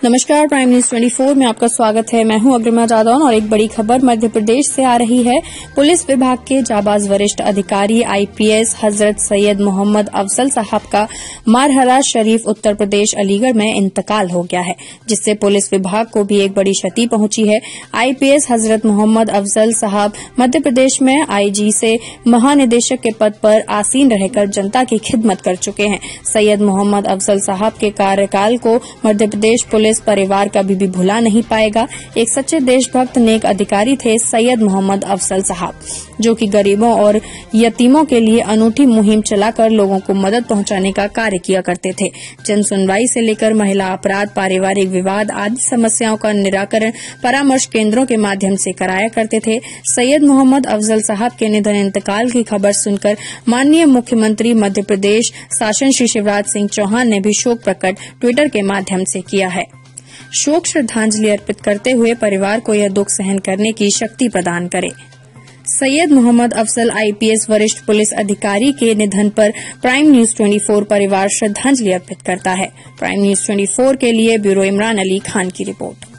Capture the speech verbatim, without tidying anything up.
नमस्कार, prime news चौबीस में आपका स्वागत है। मैं हूं अग्रिमा जादौन और एक बड़ी खबर मध्य प्रदेश से आ रही है। पुलिस विभाग के जाबाज वरिष्ठ अधिकारी आईपीएस हजरत सैयद मोहम्मद अफजल साहब का मारहरा शरीफ उत्तर प्रदेश अलीगढ़ में इंतकाल हो गया है, जिससे पुलिस विभाग को भी एक बड़ी क्षति पहुंची है। आईपीएस हजरत मोहम्मद अफजल साहब मध्य प्रदेश में आईजी से महानिदेशक के पद पर आसीन रहकर जनता की खिदमत कर चुके हैं। सैयद मोहम्मद अफजल साहब के कार्यकाल को मध्य प्रदेश पुलिस परिवार कभी भी भुला नहीं पाएगा। एक सच्चे देशभक्त नेक अधिकारी थे सैयद मोहम्मद अफजल साहब, जो कि गरीबों और यतीमों के लिए अनूठी मुहिम चलाकर लोगों को मदद पहुंचाने का कार्य किया करते थे। जन सुनवाई से लेकर महिला अपराध, पारिवारिक विवाद आदि समस्याओं का निराकरण परामर्श केंद्रों के माध्यम से कराया करते थे। सैयद मोहम्मद अफजल साहब के निधन इंतकाल की खबर सुनकर माननीय मुख्यमंत्री मध्य प्रदेश शासन श्री शिवराज सिंह चौहान ने भी शोक प्रकट ट्विटर के माध्यम से किया है। शोक श्रद्धांजलि अर्पित करते हुए परिवार को यह दुख सहन करने की शक्ति प्रदान करे। सैयद मोहम्मद अफजल आईपीएस वरिष्ठ पुलिस अधिकारी के निधन पर प्राइम न्यूज चौबीस परिवार श्रद्धांजलि अर्पित करता है। प्राइम न्यूज चौबीस के लिए ब्यूरो इमरान अली खान की रिपोर्ट।